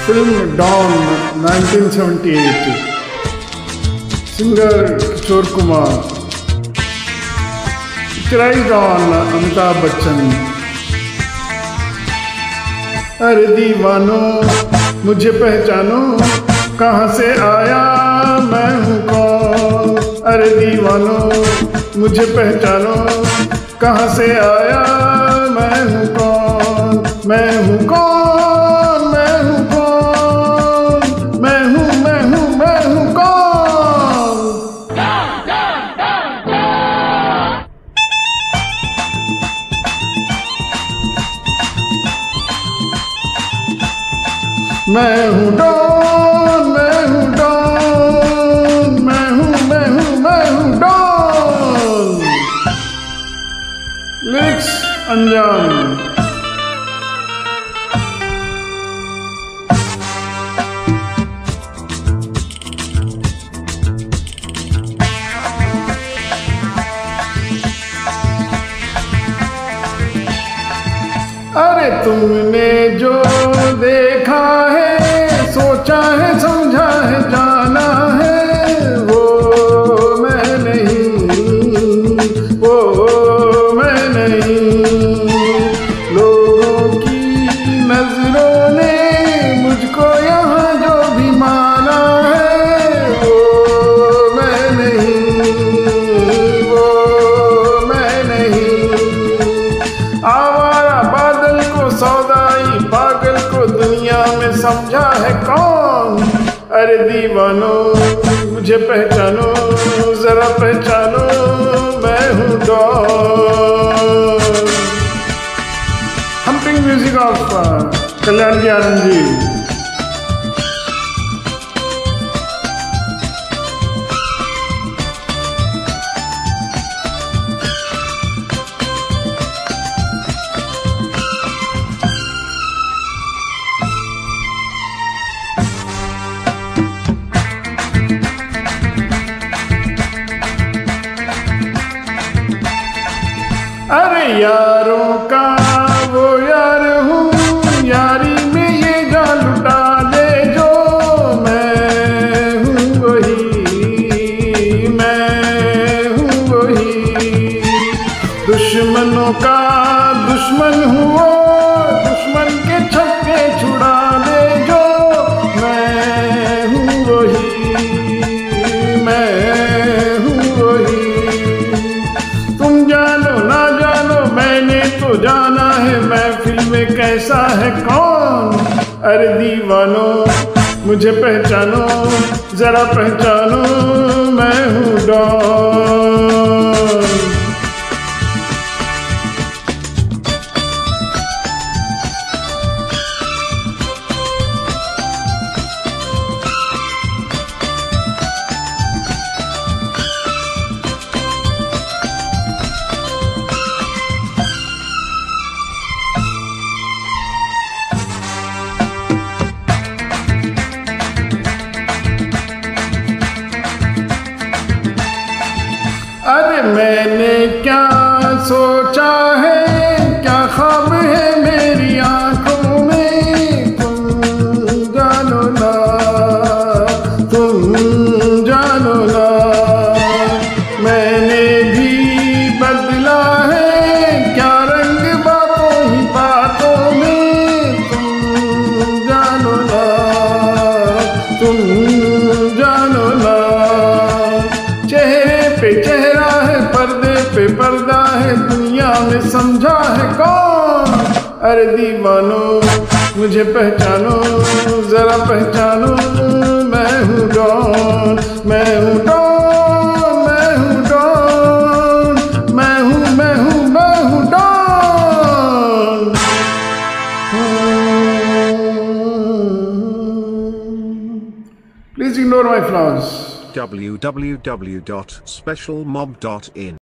Film Don 1978, singer Kishore Kumar, picturised on Amitabh Bachchan. अरे दीवानो मुझे पहचानो, कहाँ से आया मैं हूँ कौन। अरे दीवानो मुझे पहचानो, कहाँ से आया मैं हूँ कौन। मैं हूँ कौन, मैं हूँ कौन, मैं हूँ मैं हूँ मैं हूँ कौन। मैं हूँ डॉन, मैं हूँ डॉन, मैं हूँ मैं हूँ मैं हूँ डॉन। लिरिक्स अनजान। अरे तुमने जो देखा है, सोचा है, समझा है, जाना है, वो मैं नहीं, वो मैं नहीं। लोगों की नजरों ने मुझको यहाँ जो भी माना है, वो मैं नहीं, वो मैं नहीं। आवारा बादल को सौदाई पागल को दुनिया में समझा है कौन। अरे दीवानो मुझे पहचानो, जरा पहचानो, मैं हूँ Don. Humming music of Kalyan ji Anand ji. अरे यारों का वो यार हूँ, यारी में ये जान लुटा दे जो। मैं हूँ वही, मैं हूँ वही। दुश्मनों का दुश्मन हूँ वो, दुश्मन के छक्के छुड़ा दे जो। मैं हूँ वही, मैं हूँ वही। तुम जानो ना जानो, मैंने तो जाना है महफिल में कैसा है कौन। अरे दीवानो मुझे पहचानो, जरा पहचानो, मैं हूँ डॉन। अरे मैंने क्या सोचा है, क्या ख्वाब है मेरी आंखों में, तुम जानो ना, तुम जानो ना। मैंने भी बदला है क्या रंग बातों ही बातों में, तुम जानो ना, तुम जानो ना। चेहरे पे चेहरा है, पर्दे पे पर्दा है, दुनिया में समझा है कौन। अरे दीवानो मुझे पहचानो, जरा पहचानो, मैं हूँ डॉन, मैं हूँ डॉन, मैं हूँ डॉन, मैं हूँ मैं हूँ मैं हूँ Don. Please ignore my flaws. www.specialmob.in